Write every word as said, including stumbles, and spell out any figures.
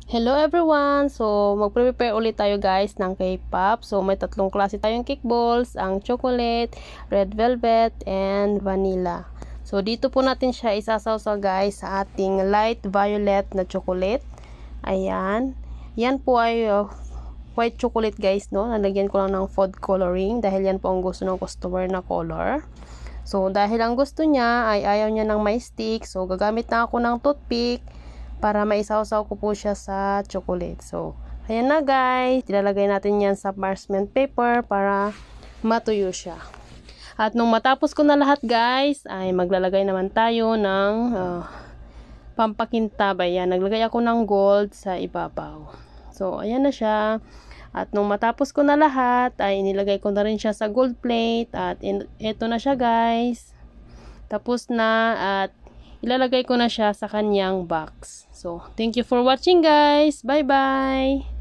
Hello everyone! So, magpre-prepare ulit tayo guys ng K-pop. So, may tatlong klase tayong cake balls, ang chocolate, red velvet, and vanilla. So, dito po natin siya isasawsaw guys sa ating light violet na chocolate. Ayan. Yan po ay uh, white chocolate guys, no? Nalagyan ko lang ng food coloring dahil yan po ang gusto ng customer na color. So, dahil ang gusto niya ay ayaw niya ng may stick. So, gagamit na ako ng toothpick para maisawsaw ko po siya sa chocolate. So, ayan na guys. Ilalagay natin yan sa parchment paper para matuyo siya. At nung matapos ko na lahat guys, ay maglalagay naman tayo ng uh, pampakintab. Ayan, naglagay ako ng gold sa ibabaw. So, ayan na siya. At nung matapos ko na lahat, ay inilagay ko na rin siya sa gold plate. At in, ito na siya guys. Tapos na at ilalagay ko na siya sa kanyang box. So, thank you for watching guys. Bye-bye!